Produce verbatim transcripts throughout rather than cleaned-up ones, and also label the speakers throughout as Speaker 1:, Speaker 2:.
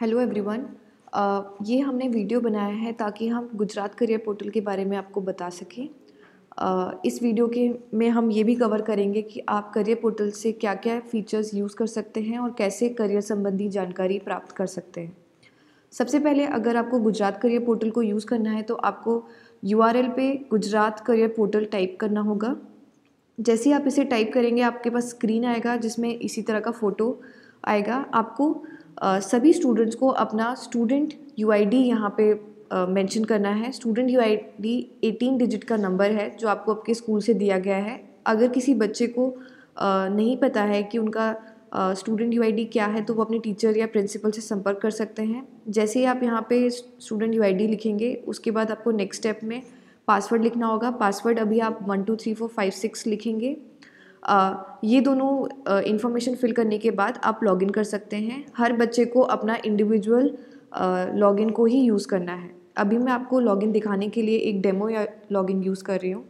Speaker 1: Hello everyone. अ, ये हमने video बनाया है ताकि हम गुजरात करियर पोर्टल के बारे में आपको बता सकें। अ, इस वीडियो के में हम ये भी कवर करेंगे कि आप करियर पोर्टल से क्या क्या फ़ीचर्स यूज़ कर सकते हैं और कैसे करियर संबंधी जानकारी प्राप्त कर सकते हैं। सबसे पहले अगर आपको गुजरात करियर पोर्टल को यूज़ करना है तो आपको यू आर एल पे गुजरात करियर पोर्टल टाइप करना होगा। जैसे ही आप इसे टाइप करेंगे आपके पास स्क्रीन आएगा जिसमें इसी तरह का फ़ोटो आएगा। आपको अ, सभी स्टूडेंट्स को अपना स्टूडेंट यू आई डी यहाँ पे मेंशन करना है। Student U I D eighteen digit का नंबर है जो आपको आपके स्कूल से दिया गया है। अगर किसी बच्चे को अ, नहीं पता है कि उनका स्टूडेंट यू आई डी क्या है तो वो अपने टीचर या प्रिंसिपल से संपर्क कर सकते हैं। जैसे ही आप यहाँ पे स्टूडेंट यू आई डी लिखेंगे उसके बाद आपको नेक्स्ट स्टेप में पासवर्ड लिखना होगा। पासवर्ड अभी आप one two three four five six लिखेंगे। Uh, ये दोनों इन्फॉर्मेशन फिल करने के बाद आप लॉगिन कर सकते हैं। हर बच्चे को अपना इंडिविजुअल लॉगिन को ही यूज़ करना है। अभी मैं आपको लॉगिन दिखाने के लिए एक डेमो या लॉगिन यूज़ कर रही हूँ।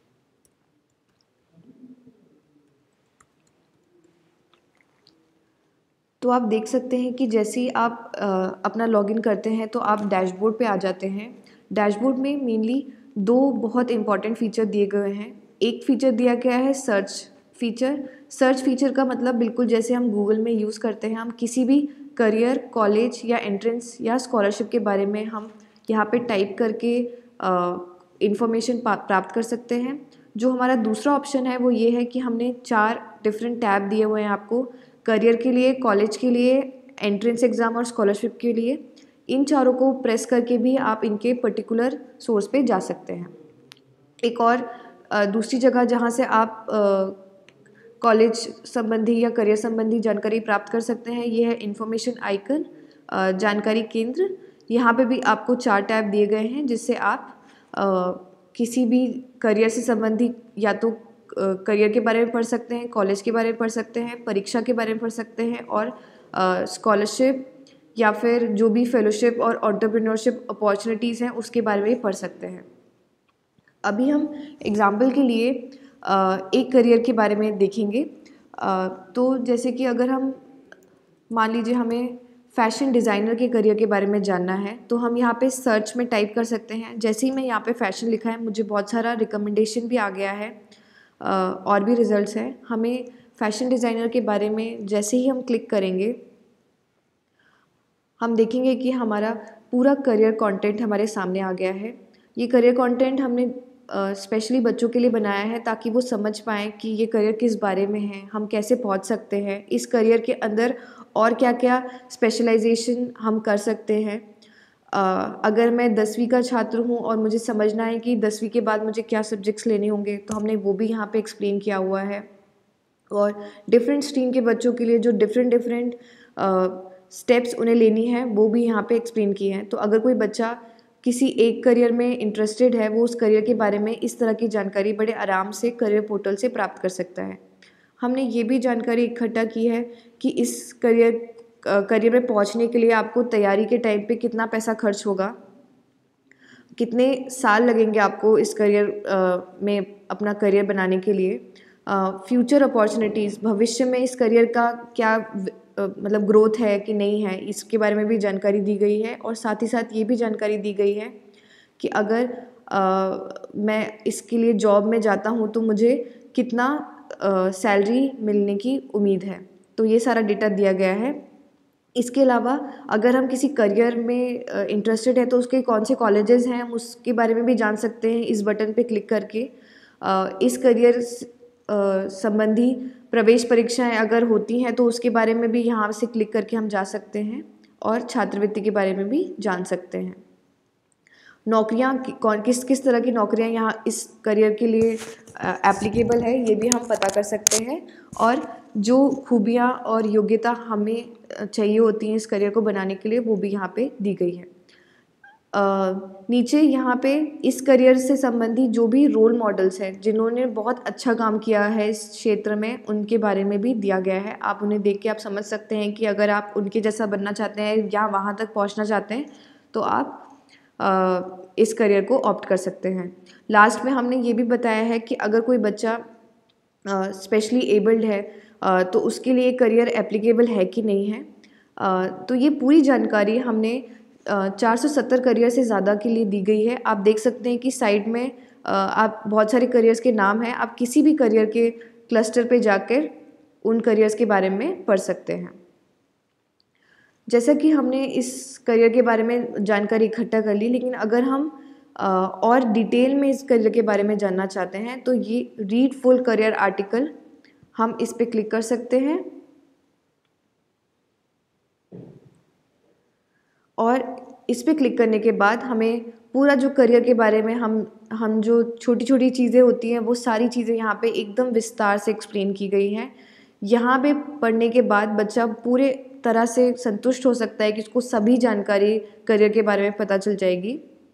Speaker 1: तो आप देख सकते हैं कि जैसे ही आप uh, अपना लॉगिन करते हैं तो आप डैशबोर्ड पे आ जाते हैं। डैशबोर्ड में मेनली दो बहुत इंपॉर्टेंट फीचर दिए गए हैं। एक फ़ीचर दिया गया है सर्च फीचर। सर्च फीचर का मतलब बिल्कुल जैसे हम गूगल में यूज़ करते हैं। हम किसी भी करियर, कॉलेज या एंट्रेंस या स्कॉलरशिप के बारे में हम यहाँ पे टाइप करके इंफॉर्मेशन प्राप्त कर सकते हैं। जो हमारा दूसरा ऑप्शन है वो ये है कि हमने चार डिफरेंट टैब दिए हुए हैं आपको, करियर के लिए, कॉलेज के लिए, एंट्रेंस एग्ज़ाम और स्कॉलरशिप के लिए। इन चारों को प्रेस करके भी आप इनके पर्टिकुलर सोर्स पे जा सकते हैं। एक और दूसरी जगह जहाँ से आप कॉलेज संबंधी या करियर संबंधी जानकारी प्राप्त कर सकते हैं ये है इन्फॉर्मेशन आइकन, जानकारी केंद्र। यहाँ पे भी आपको चार टैब दिए गए हैं जिससे आप आ, किसी भी करियर से संबंधी या तो करियर के बारे में पढ़ सकते हैं, कॉलेज के बारे में पढ़ सकते हैं, परीक्षा के बारे में पढ़ सकते हैं और स्कॉलरशिप या फिर जो भी फेलोशिप और एंटरप्रेन्योरशिप अपॉर्चुनिटीज़ हैं उसके बारे में भी पढ़ सकते हैं। अभी हम एग्ज़ाम्पल के लिए एक करियर के बारे में देखेंगे। तो जैसे कि अगर हम मान लीजिए हमें फ़ैशन डिज़ाइनर के करियर के बारे में जानना है तो हम यहाँ पे सर्च में टाइप कर सकते हैं। जैसे ही मैं यहाँ पे फ़ैशन लिखा है मुझे बहुत सारा रिकमेंडेशन भी आ गया है और भी रिज़ल्ट्स हैं। हमें फ़ैशन डिज़ाइनर के बारे में जैसे ही हम क्लिक करेंगे हम देखेंगे कि हमारा पूरा करियर कंटेंट हमारे सामने आ गया है। ये करियर कंटेंट हमने स्पेशली uh, बच्चों के लिए बनाया है ताकि वो समझ पाएँ कि ये करियर किस बारे में है, हम कैसे पहुंच सकते हैं, इस करियर के अंदर और क्या क्या स्पेशलाइजेशन हम कर सकते हैं। uh, अगर मैं दसवीं का छात्र हूँ और मुझे समझना है कि दसवीं के बाद मुझे क्या सब्जेक्ट्स लेने होंगे तो हमने वो भी यहाँ पे एक्सप्लेन किया हुआ है। और डिफरेंट स्ट्रीम के बच्चों के लिए जो डिफरेंट डिफरेंट स्टेप्स उन्हें लेनी है वो भी यहाँ पे एक्सप्लेन किए हैं। तो अगर कोई बच्चा किसी एक करियर में इंटरेस्टेड है वो उस करियर के बारे में इस तरह की जानकारी बड़े आराम से करियर पोर्टल से प्राप्त कर सकता है। हमने ये भी जानकारी इकट्ठा की है कि इस करियर करियर में पहुंचने के लिए आपको तैयारी के टाइम पे कितना पैसा खर्च होगा, कितने साल लगेंगे आपको इस करियर में अपना करियर बनाने के लिए, फ्यूचर अपॉर्चुनिटीज़, भविष्य में इस करियर का क्या मतलब ग्रोथ है कि नहीं है, इसके बारे में भी जानकारी दी गई है। और साथ ही साथ ये भी जानकारी दी गई है कि अगर आ, मैं इसके लिए जॉब में जाता हूँ तो मुझे कितना सैलरी मिलने की उम्मीद है। तो ये सारा डेटा दिया गया है। इसके अलावा अगर हम किसी करियर में इंटरेस्टेड है तो उसके कौन से कॉलेजेस हैं हम उसके बारे में भी जान सकते हैं इस बटन पे क्लिक करके। इस करियर संबंधी प्रवेश परीक्षाएं अगर होती हैं तो उसके बारे में भी यहाँ से क्लिक करके हम जा सकते हैं और छात्रवृत्ति के बारे में भी जान सकते हैं। नौकरियाँ कौन किस किस तरह की नौकरियाँ यहाँ इस करियर के लिए एप्लीकेबल है ये भी हम पता कर सकते हैं और जो खूबियाँ और योग्यता हमें चाहिए होती हैं इस करियर को बनाने के लिए वो भी यहाँ पे दी गई है। Uh, नीचे यहाँ पे इस करियर से संबंधी जो भी रोल मॉडल्स हैं जिन्होंने बहुत अच्छा काम किया है इस क्षेत्र में उनके बारे में भी दिया गया है। आप उन्हें देख के आप समझ सकते हैं कि अगर आप उनके जैसा बनना चाहते हैं या वहाँ तक पहुँचना चाहते हैं तो आप uh, इस करियर को ऑप्ट कर सकते हैं। लास्ट में हमने ये भी बताया है कि अगर कोई बच्चा स्पेशली uh, एबल्ड है uh, तो उसके लिए करियर एप्लीकेबल है कि नहीं है। अ, तो ये पूरी जानकारी हमने चार सौ सत्तर करियर से ज़्यादा के लिए दी गई है। आप देख सकते हैं कि साइड में अ, आप बहुत सारे करियर्स के नाम हैं, आप किसी भी करियर के क्लस्टर पे जाकर उन करियर्स के बारे में पढ़ सकते हैं। जैसा कि हमने इस करियर के बारे में जानकारी इकट्ठा कर ली, लेकिन अगर हम अ, और डिटेल में इस करियर के बारे में जानना चाहते हैं तो ये रीड फुल करियर आर्टिकल, हम इस पे क्लिक कर सकते हैं और इस पे क्लिक करने के बाद हमें पूरा जो करियर के बारे में हम हम जो छोटी छोटी चीज़ें होती हैं वो सारी चीज़ें यहाँ पे एकदम विस्तार से एक्सप्लेन की गई हैं। यहाँ पे पढ़ने के बाद बच्चा पूरे तरह से संतुष्ट हो सकता है कि उसको सभी जानकारी करियर के बारे में पता चल जाएगी।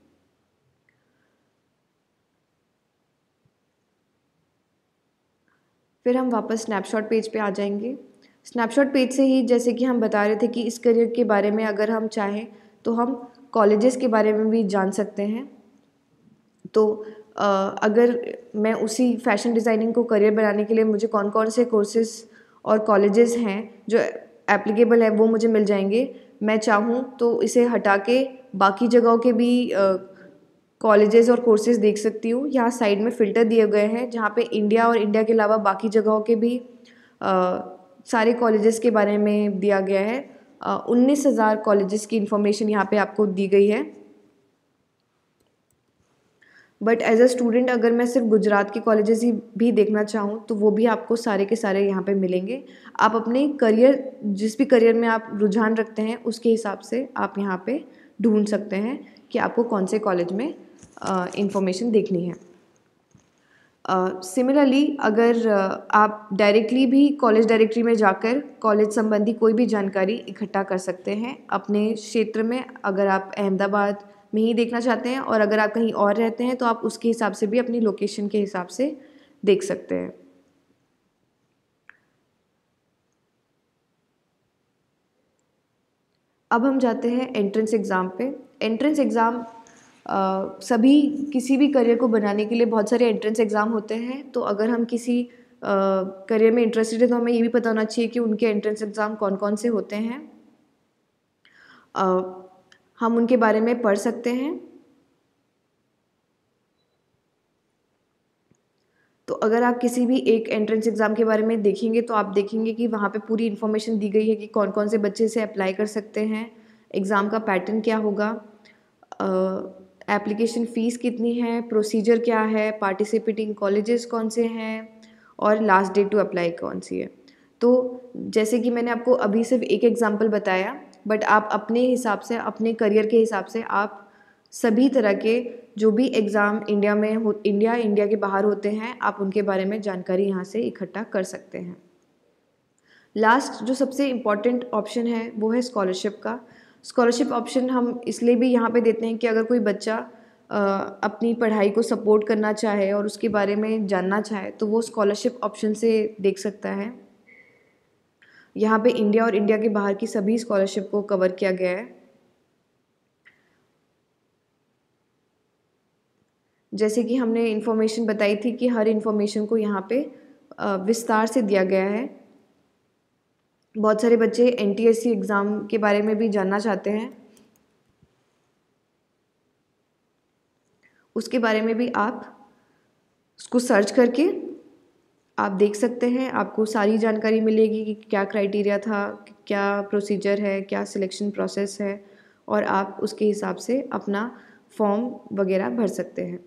Speaker 1: फिर हम वापस स्नैपशॉट पेज पे आ जाएंगे। स्नैपशॉट पेज से ही जैसे कि हम बता रहे थे कि इस करियर के बारे में अगर हम चाहें तो हम कॉलेजेस के बारे में भी जान सकते हैं। तो अ, अगर मैं उसी फैशन डिज़ाइनिंग को करियर बनाने के लिए मुझे कौन कौन से कोर्सेज़ और कॉलेजेस हैं जो एप्लीकेबल है वो मुझे मिल जाएंगे। मैं चाहूँ तो इसे हटा के बाकी जगहों के भी कॉलेजेस और कोर्सेज़ देख सकती हूँ। यहाँ साइड में फ़िल्टर दिए गए हैं जहाँ पे इंडिया और इंडिया के अलावा बाकी जगहों के भी आ, सारे कॉलेजेस के बारे में दिया गया है। उन्नीस हज़ार कॉलेजेस की इन्फॉर्मेशन यहाँ पे आपको दी गई है। बट एज अ स्टूडेंट अगर मैं सिर्फ गुजरात के कॉलेजेस ही भी देखना चाहूँ तो वो भी आपको सारे के सारे यहाँ पे मिलेंगे। आप अपने करियर, जिस भी करियर में आप रुझान रखते हैं उसके हिसाब से आप यहाँ पे ढूंढ सकते हैं कि आपको कौन से कॉलेज में इंफॉर्मेशन देखनी है। सिमिलरली uh, अगर uh, आप डायरेक्टली भी कॉलेज डायरेक्टरी में जाकर कॉलेज संबंधी कोई भी जानकारी इकट्ठा कर सकते हैं अपने क्षेत्र में। अगर आप अहमदाबाद में ही देखना चाहते हैं और अगर आप कहीं और रहते हैं तो आप उसके हिसाब से भी अपनी लोकेशन के हिसाब से देख सकते हैं। अब हम जाते हैं एंट्रेंस एग्ज़ाम पे। एंट्रेंस एग्ज़ाम Uh, सभी किसी भी करियर को बनाने के लिए बहुत सारे एंट्रेंस एग्ज़ाम होते हैं। तो अगर हम किसी करियर uh, में इंटरेस्टेड है तो हमें ये भी पता होना चाहिए कि उनके एंट्रेंस एग्ज़ाम कौन कौन से होते हैं। uh, हम उनके बारे में पढ़ सकते हैं। तो अगर आप किसी भी एक एंट्रेंस एग्ज़ाम के बारे में देखेंगे तो आप देखेंगे कि वहाँ पे पूरी इन्फॉर्मेशन दी गई है कि कौन कौन से बच्चे इसे अप्लाई कर सकते हैं, एग्ज़ाम का पैटर्न क्या होगा, एप्लीकेशन फ़ीस कितनी है, प्रोसीजर क्या है, पार्टिसिपेटिंग कॉलेजेस कौन से हैं और लास्ट डेट टू अप्लाई कौन सी है। तो जैसे कि मैंने आपको अभी सिर्फ एक एग्जांपल बताया, बट आप अपने हिसाब से, अपने करियर के हिसाब से आप सभी तरह के जो भी एग्ज़ाम इंडिया में हो, इंडिया इंडिया के बाहर होते हैं, आप उनके बारे में जानकारी यहाँ से इकट्ठा कर सकते हैं। लास्ट जो सबसे इम्पॉर्टेंट ऑप्शन है वो है स्कॉलरशिप का। स्कॉलरशिप ऑप्शन हम इसलिए भी यहाँ पे देते हैं कि अगर कोई बच्चा आ, अपनी पढ़ाई को सपोर्ट करना चाहे और उसके बारे में जानना चाहे तो वो स्कॉलरशिप ऑप्शन से देख सकता है। यहाँ पे इंडिया और इंडिया के बाहर की सभी स्कॉलरशिप को कवर किया गया है। जैसे कि हमने इन्फॉर्मेशन बताई थी कि हर इन्फॉर्मेशन को यहाँ पे विस्तार से दिया गया है। बहुत सारे बच्चे N T S C exam के बारे में भी जानना चाहते हैं, उसके बारे में भी आप उसको सर्च करके आप देख सकते हैं। आपको सारी जानकारी मिलेगी कि क्या क्राइटेरिया था, क्या प्रोसीजर है, क्या सिलेक्शन प्रोसेस है, और आप उसके हिसाब से अपना फॉर्म वगैरह भर सकते हैं।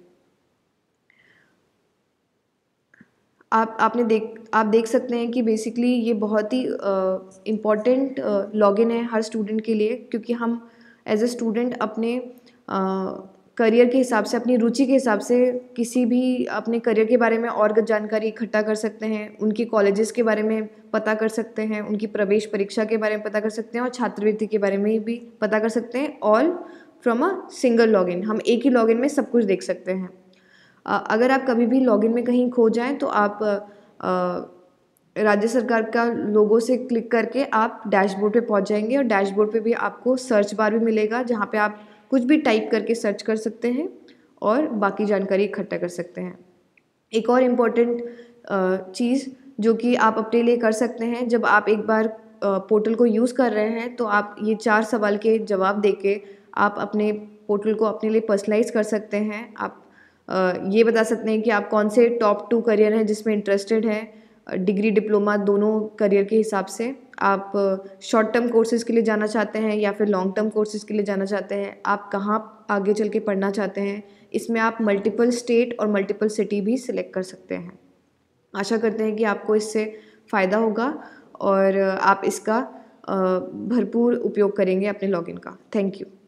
Speaker 1: आप आपने देख आप देख सकते हैं कि बेसिकली ये बहुत ही इम्पॉर्टेंट लॉगिन है हर स्टूडेंट के लिए, क्योंकि हम एज ए स्टूडेंट अपने करियर के हिसाब से, अपनी रुचि के हिसाब से किसी भी अपने करियर के बारे में और जानकारी इकट्ठा कर सकते हैं, उनके कॉलेजेस के बारे में पता कर सकते हैं, उनकी प्रवेश परीक्षा के बारे में पता कर सकते हैं और छात्रवृत्ति के बारे में भी पता कर सकते हैं, all from a single login. हम एक ही लॉगिन में सब कुछ देख सकते हैं। अगर आप कभी भी लॉगिन में कहीं खो जाएं तो आप राज्य सरकार का लोगो से क्लिक करके आप डैशबोर्ड पे पहुंच जाएंगे और डैशबोर्ड पे भी आपको सर्च बार भी मिलेगा जहां पे आप कुछ भी टाइप करके सर्च कर सकते हैं और बाकी जानकारी इकट्ठा कर सकते हैं। एक और इम्पॉर्टेंट चीज़ जो कि आप अपने लिए कर सकते हैं, जब आप एक बार पोर्टल को यूज़ कर रहे हैं तो आप ये चार सवाल के जवाब देके आप अपने पोर्टल को अपने लिए पर्सनलाइज़ कर सकते हैं। आप अ, ये बता सकते हैं कि आप कौन से टॉप टू करियर हैं जिसमें इंटरेस्टेड हैं, डिग्री डिप्लोमा दोनों करियर के हिसाब से। आप शॉर्ट टर्म कोर्सेज़ के लिए जाना चाहते हैं या फिर लॉन्ग टर्म कोर्सेज़ के लिए जाना चाहते हैं, आप कहाँ आगे चल के पढ़ना चाहते हैं। इसमें आप मल्टीपल स्टेट और मल्टीपल सिटी भी सिलेक्ट कर सकते हैं। आशा करते हैं कि आपको इससे फ़ायदा होगा और आप इसका भरपूर उपयोग करेंगे अपने लॉगिन का। Thank you.